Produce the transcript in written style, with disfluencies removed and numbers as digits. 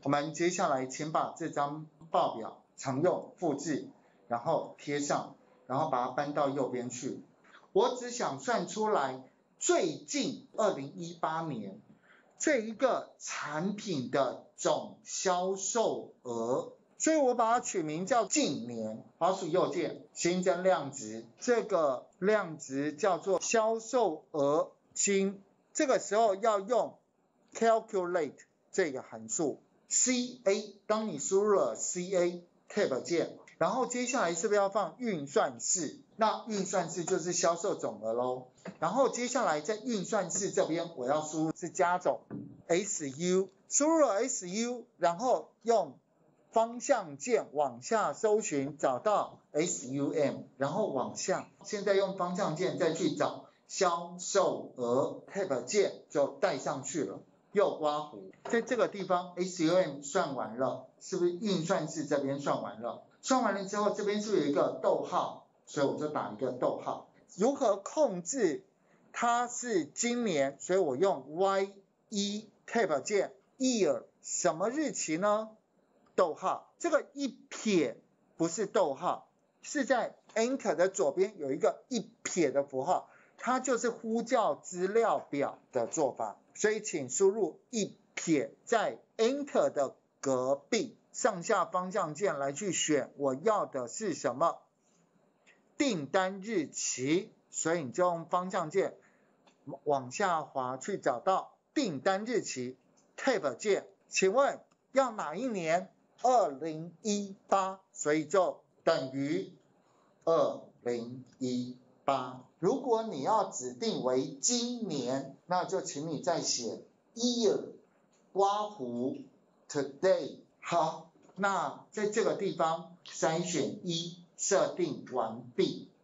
我们接下来请把这张报表常用复制，然后贴上，然后把它搬到右边去。我只想算出来最近2018年这一个产品的总销售额，所以我把它取名叫近年。滑鼠右键新增量值，这个量值叫做销售额新，这个时候要用 calculate 这个函数 CA， 当你输入了 CA Tab 键，然后接下来是不是要放运算式？那运算式就是销售总额咯。然后接下来在运算式这边我要输入是加总 SU， 输入了 SU， 然后用方向键往下搜寻，找到 SUM， 然后往下，现在用方向键再去找销售额 Tab 键就带上去了，右刮弧，在这个地方 SUM 算完了，是不是运算式这边算完了？算完了之后，这边是不是有一个逗号？所以我就打一个逗号。如何控制它是今年？所以我用 Y1 Tab 键 Year 什么日期呢？逗号，这个一撇不是逗号，是在 Enter 的左边有一个一撇的符号，它就是呼叫资料表的做法。所以请输入一撇在 Enter 的隔壁，上下方向键来去选我要的是什么订单日期，所以你就用方向键往下滑去找到订单日期 Tab 键，请问要哪一年？2018，所以就等于2018。如果你要指定为今年，那就请你再写 year 刮弧 today。好，那在这个地方筛选一设定完毕。